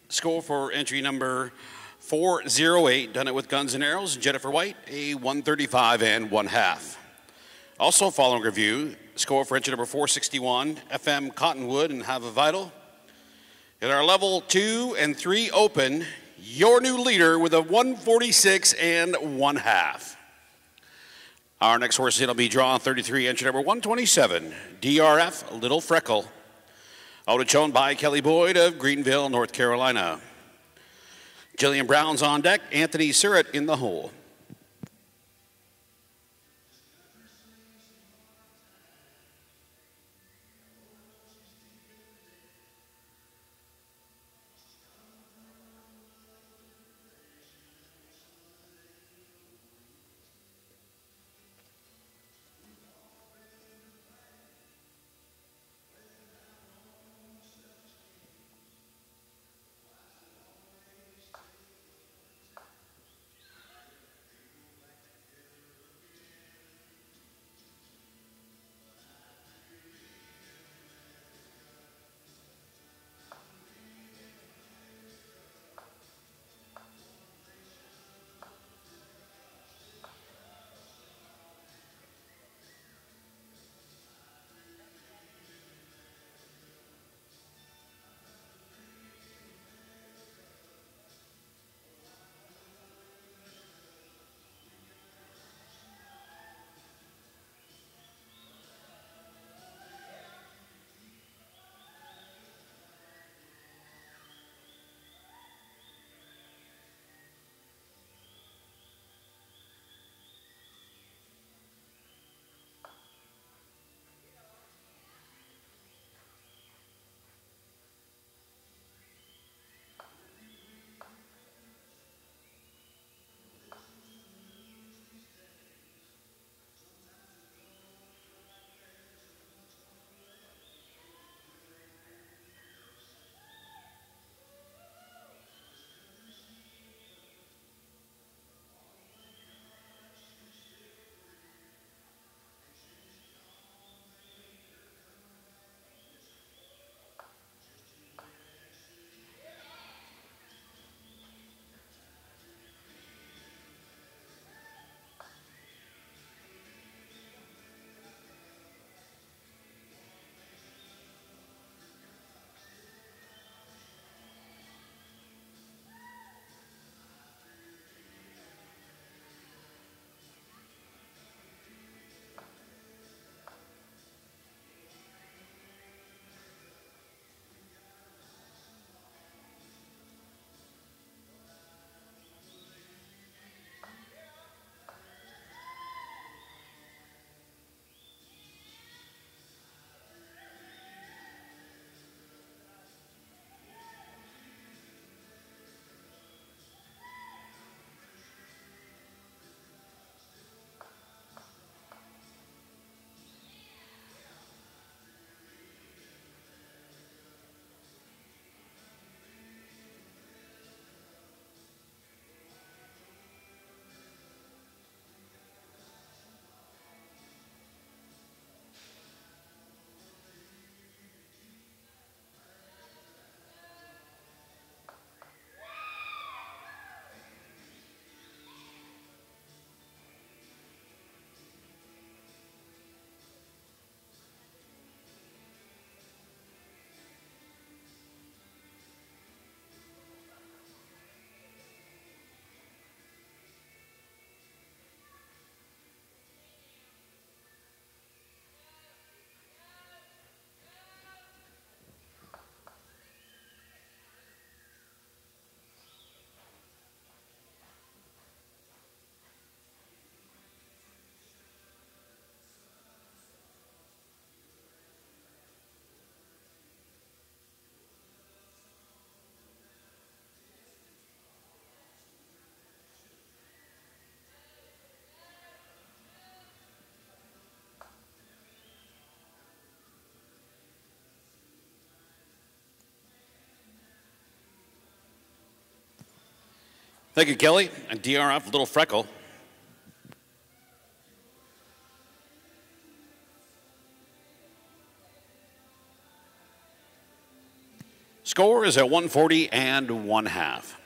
Score for entry number 408, done it with guns and arrows, Jennifer White, a 135 and 1/2. Also following review, score for entry number 461, FM Cottonwood and Have a Vital. In our level 2 and 3 open, your new leader with a 146 and 1/2. Our next horse will be draw 33, entry number 127, DRF Little Freckle. Out shown by Kelly Boyd of Greenville, North Carolina. Jillian Brown's on deck, Anthony Surratt in the hole. Thank you, Kelly. And DRF Little Freckle. Score score is at 140 and 1/2.